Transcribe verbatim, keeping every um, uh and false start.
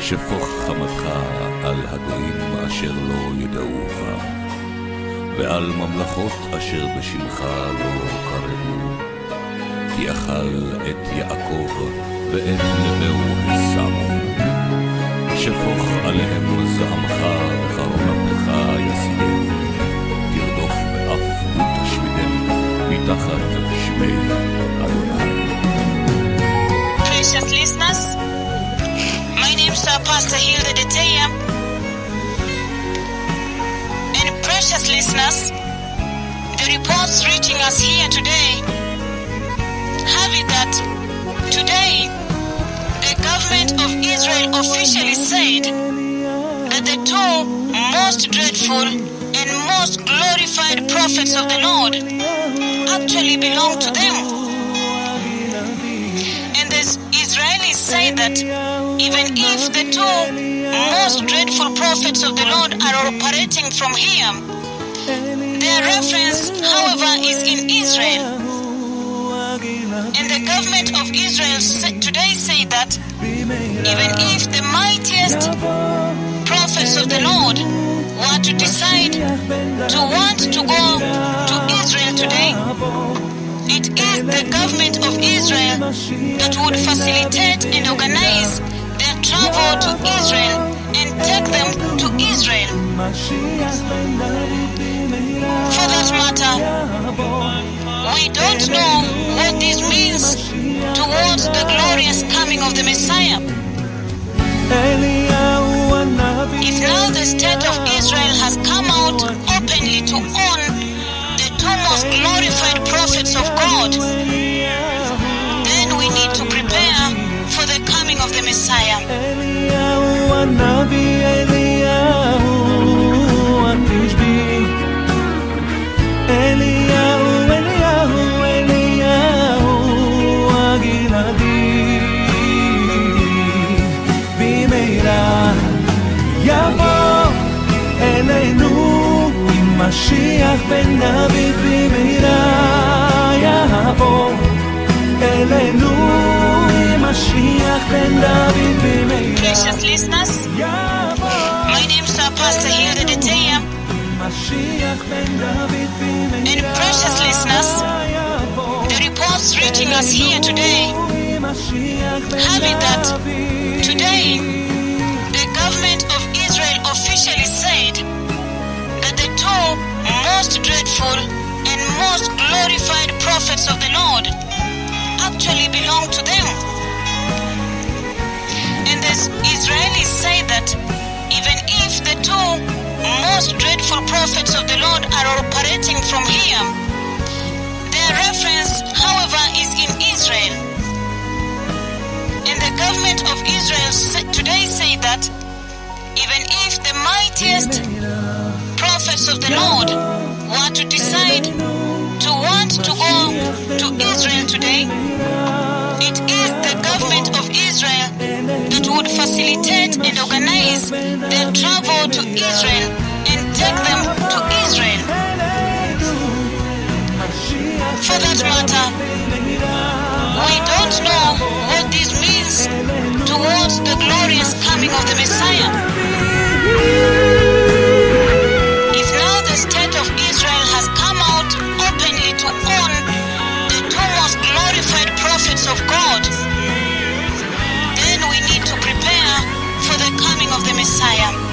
שפוך חמתך על הגויים אשר לא ידעוך, ועל ממלכות אשר בשמך לא קראו, כי אכל את יעקב ואת לבהו שמו. שפוך עליהם זעמך וחרונתך ישיגם, תרדוף באף ותשמידם מתחת שמי אדוני. Precious listeners, my name is Pastor Hilda Deteya, and precious listeners, the reports reaching us here today have it that today the government of Israel officially said that the two most dreadful and most glorified prophets of the Lord actually belong to them. And the Israelis say that even if the two most dreadful prophets of the Lord are operating from here, their reference, however, is in Israel. And the government of Israel today say that even if the mightiest prophets of the Lord were to decide to want to go to Israel today, it is the government of Israel that would facilitate and organize their travel to Israel and take them to Israel. For that matter, we don't know what this means towards the glorious coming of the Messiah. If now the state of Israel has come out openly to own the two most glorified prophets of God, then we need to prepare for the coming of the Messiah. משיח בן דוד במהרה יבוא אלינו, משיח בן דוד במהרה. Precious listeners, my name is Pastor Hilda Deteya, and precious listeners, the reports reaching us here today have it that today the government of Israel officially said that the two most dreadful and most glorified prophets of the Lord actually belong to them. And the Israelis say that even if the two most dreadful prophets of the Lord are operating from here, their reference, however, is in Israel. And the government of Israel today say that even if the mightiest prophets of the Lord were to decide to want to go to Israel today, it is the government of Israel that would facilitate and organize their travel to Israel and take them to Israel. For that matter, we don't know what this means towards the glorious coming of the Messiah. If now the state of Israel has come out openly to own the two most glorified prophets of God, then we need to prepare for the coming of the Messiah.